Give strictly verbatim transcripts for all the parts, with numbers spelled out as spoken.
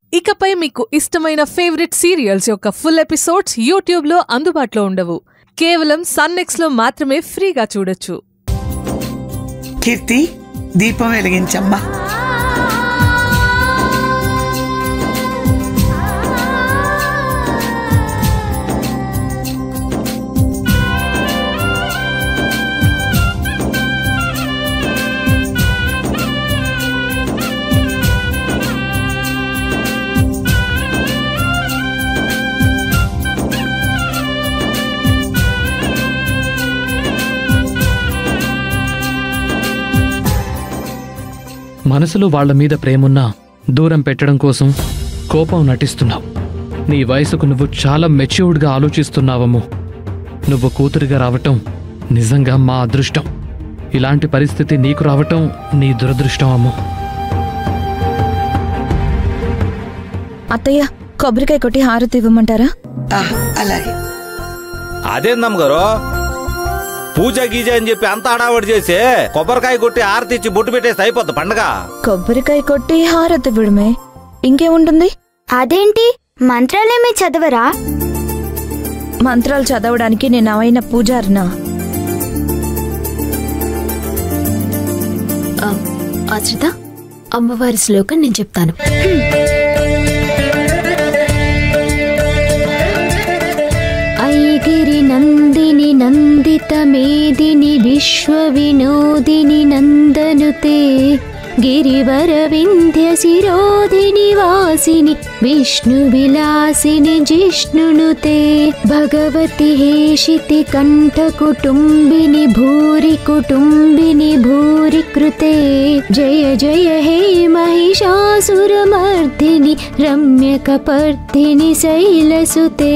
ఇకపై మీకు ఇష్టమైన ఫేవరెట్ సీరియల్స్ యొక్క ఫుల్ ఎపిసోడ్స్ యూట్యూబ్లో అందుబాటులో ఉండవు. కేవలం సన్నెక్స్ లో మాత్రమే ఫ్రీగా చూడొచ్చు. కీర్తి, దీపం వెలిగించమ్మా. మనసులో వాళ్ల మీద ప్రేమున్నా దూరం పెట్టడం కోసం కోపం నటిస్తున్నావు. నీ వయసుకు నువ్వు చాలా మెచ్యూర్డ్గా ఆలోచిస్తున్నావమ్ము. నువ్వు కూతురిగా రావటం నిజంగా మా అదృష్టం. ఇలాంటి పరిస్థితి నీకు రావటం నీ దురదృష్టం అమ్ము. అత్తయ్య, కొబ్బరికాయ కొట్టి హారతి ఇవ్వమంటారా? అలాగే. అదేందమ్మ గారు, పూజ గీజ అని చెప్పి అంత హడావడి చేసి కొబ్బరికాయ కొట్టి హారతి ఇచ్చి బొట్టు పెట్టేసి అయిపోద్ది పండగ. కొబ్బరికాయ కొట్టి హారతి ఇవ్వడమే, ఇంకేముంటుంది? అదేంటి, మంత్రాలేమీ చదవరా? మంత్రాలు చదవడానికి నేను అవైన పూజారినా? ఆశ్రిత, అమ్మవారి శ్లోకం నేను చెప్తాను. ఐగిరి నందిని నందిత మేదిని విశ్వ వినోదిని నందనుతే గిరివర వింధ్య శిరోధిని వాసిని విష్ణు విలాసిని జిష్ణునుతే భగవతి హేషితి కంఠ కుటుంబిని భూరి కుటుంబిని భూరి కృతే జయ జయ హే మహిషాసురమర్దిని రమ్యకపర్దిని శైలసుతే.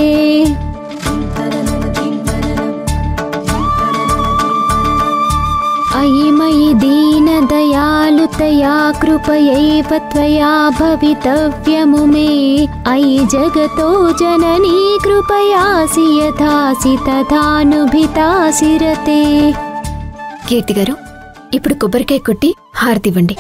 अयि मयि दीनदयालुतया कृपयैव त्वया भवितव्यमु मे अयि जगतो जननी कृपयासि यथासि तथानुभितासि रते. కీర్తి గారు, ఇప్పుడు కొబ్బరికాయ కొట్టి హారతి ఇవ్వండి.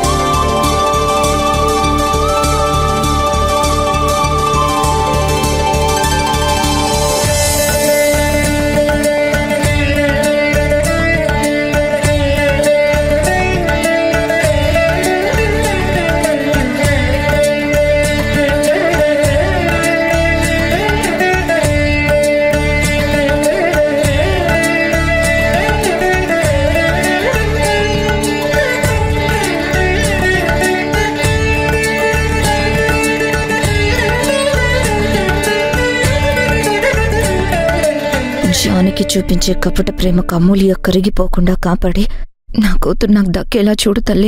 జానికి చూపించే కపట ప్రేమ కమ్ములియ కరిగిపోకుండా కాపాడి నా కూతురు నాకు దక్కేలా చూడు తల్లి.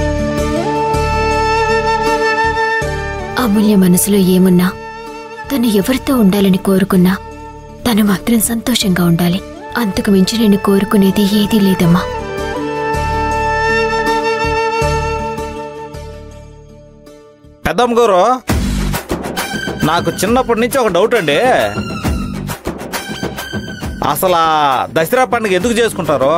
అమూల్య మనసులో ఏమున్నా, తను ఎవరితో ఉండాలని కోరుకున్నా తను మాత్రం సంతోషంగా ఉండాలి. అంతకు మించి నేను కోరుకునేది ఏదీ లేదమ్మా. పెద్దమ్మ గారు, నాకు చిన్నప్పటి నుంచి ఒక డౌట్ అండి. అసలు దసరా పండుగ ఎందుకు చేసుకుంటారు?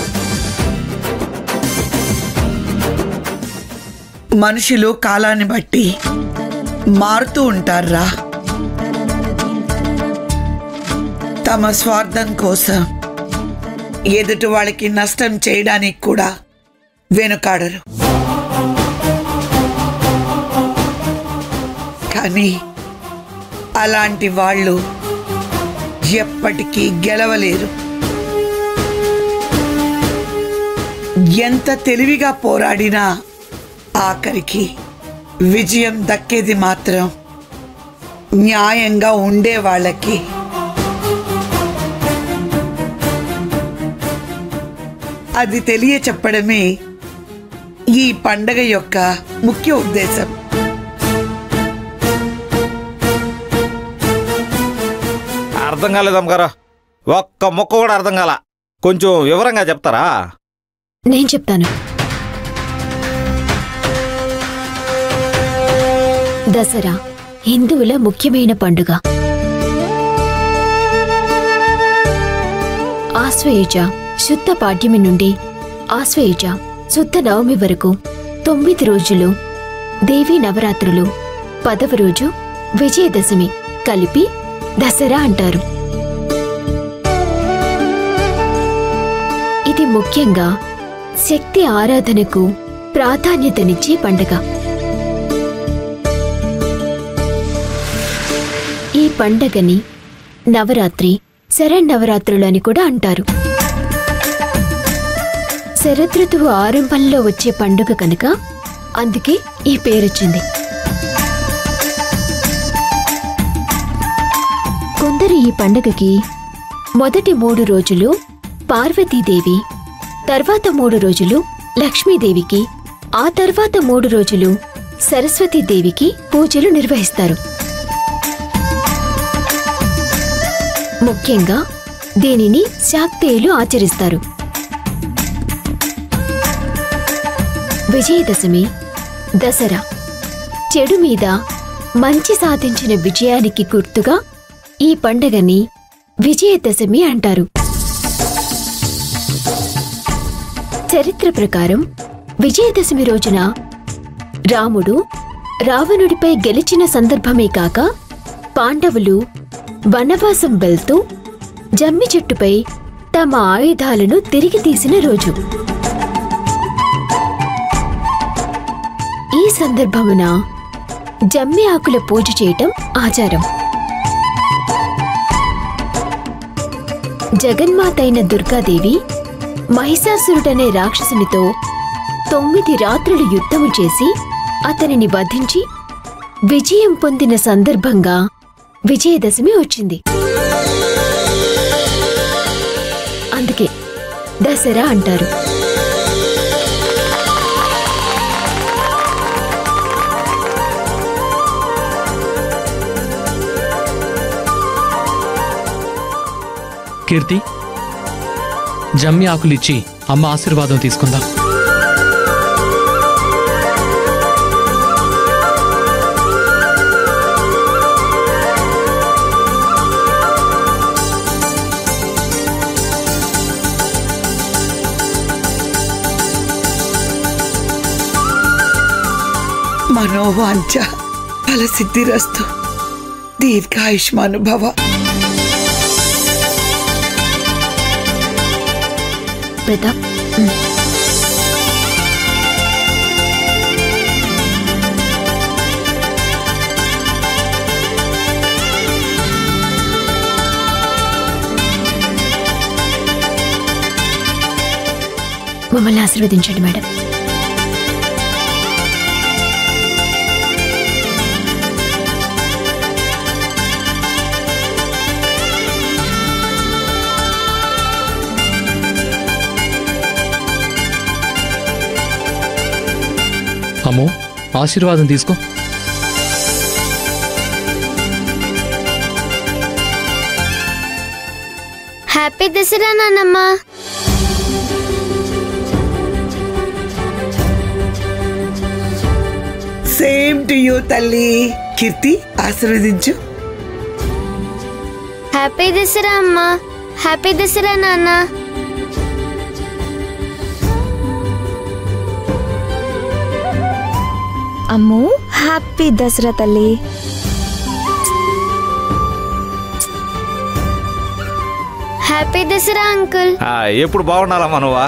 మనుషులు కాలాన్ని బట్టి మారుతూ ఉంటారా. తమ స్వార్థం కోసం ఎదుటి వాళ్ళకి నష్టం చేయడానికి కూడా వెనుకాడరు. కానీ అలాంటి వాళ్ళు ఎప్పటికీ గెలవలేరు. ఎంత తెలివిగా పోరాడినా ఆఖరికి విజయం దక్కేది మాత్రం న్యాయంగా ఉండే వాళ్ళకి. అది తెలియ చెప్పడమే ఈ పండగ యొక్క ముఖ్య ఉద్దేశం. అర్థం కాలేదమ్మ గారు, ఒక్క మొక్క కూడా అర్థం కాల. కొంచెం వివరంగా చెప్తారా? నేను చెప్తాను. దసరా హిందువుల ముఖ్యమైన పండుగ. ఆశ్వయుజ శుద్ధ పాడ్యమి నుండి ఆశ్వయుజ శుద్ధ నవమి వరకు తొమ్మిది రోజులు దేవీ నవరాత్రులు పదవ రోజు విజయదశమి, కలిపి దసరా అంటారు. ఇది ముఖ్యంగా శక్తి ఆరాధనకు ప్రాధాన్యతనిచ్చే పండుగ. ఈ పండగని నవరాత్రి, శరన్నవరాత్రులు అని కూడా అంటారు. శరదృతువు ఆరంభంలో వచ్చే పండుగ కనుక అందుకే ఈ పేరొచ్చింది. కొందరు ఈ పండుగకి మొదటి మూడు రోజులు పార్వతీదేవి, తర్వాత మూడు రోజులు లక్ష్మీదేవికి, ఆ తర్వాత మూడు రోజులు సరస్వతీదేవికి పూజలు నిర్వహిస్తారు. ముఖ్యంగా దీనిని శాక్తేయులు ఆచరిస్తారు. విజయదశమి, దసరా, చెడు మీద మంచి సాధించిన విజయానికి గుర్తుగా ఈ పండగని విజయదశమి అంటారు. చరిత్ర ప్రకారం విజయదశమి రోజున రాముడు రావణుడిపై గెలిచిన సందర్భమే కాక పాండవులు వనవాసం వెళ్తూ జమ్మి చెట్టుపై తమ ఆయుధాలను తిరిగి తీసిన రోజు. ఈ సందర్భమున జమ్మి ఆకుల పూజ చేయటం ఆచారం. జగన్మాతైన దుర్గాదేవి మహిషాసురుడనే రాక్షసునితో తొమ్మిది రాత్రులు యుద్ధము చేసి అతనిని వధించి విజయం పొందిన సందర్భంగా విజయదశమి వచ్చింది. అందుకే దసరా అంటారు. కీర్తి, జమ్మి ఆకులిచ్చి అమ్మ ఆశీర్వాదం తీసుకుందాం. మనోవాంఛ ఫలసిద్ధిరస్తు. దీర్ఘాయుష్మానుభవ. ప్రతాప్, మమ్మల్ని ఆశీర్వదించండి మేడం. అమ్మో, ఆశీర్వాదం తీసుకో. హ్యాపీ దసరా నాన్నమ్మ. సేమ్ టు యూ తల్లి. కీర్తి, ఆశీర్వదించు. హ్యాపీ దసరా అమ్మ. హ్యాపీ దసరా నాన్న. అమ్మో, హ్యాపీ దసరా తల్లి. Happy Dasara uncle. ఆ, ఎప్పుడు బాగుండాలమ్మా నువ్వా?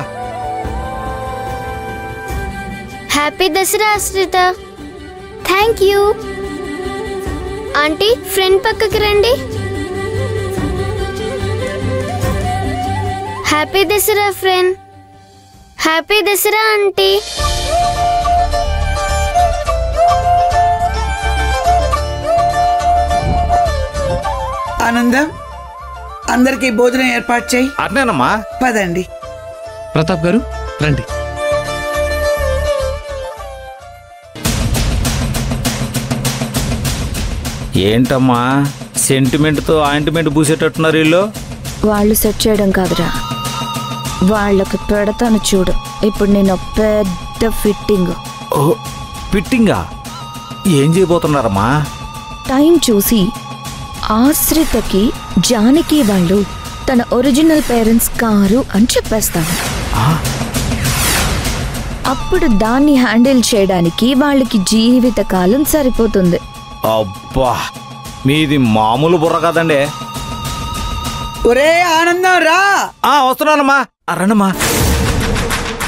Happy Dasara Ashrita. Thank you. Aunty, friend పక్కకి రండి. Happy Dasara friend. Happy Dasara aunty. ఆనందం, అందరికీ భోజనం ఏర్పాటు చేయి. అట్నేనమ్మా. పదండి. ప్రతాప్ గారు రండి. ఏంటమ్మా సెంటిమెంట్తో ఆయింట్మెంట్ పూసేటట్టున్నారు వీళ్ళు? వాళ్ళు సెట్ చేయడం కాదురా, వాళ్ళకి పెడతాను చూడు. ఇప్పుడు నేను పెద్ద ఫిట్టింగ్. ఓ, ఫిట్టింగా? ఏం చేయబోతున్నారమ్మా? టైం చూసి ఆశ్రితకి జానకి వాళ్ళు తన ఒరిజినల్ పేరెంట్స్ కారు అని చెప్పేస్తాను. అప్పుడు దాన్ని హ్యాండిల్ చేయడానికి వాళ్ళకి జీవితకాలం సరిపోతుంది. అబ్బా మీది మామూలు బుర్ర కదండి. ఒరే ఆనందం రా. ఆ వస్తున్నానమ్మా, రండమ్మా.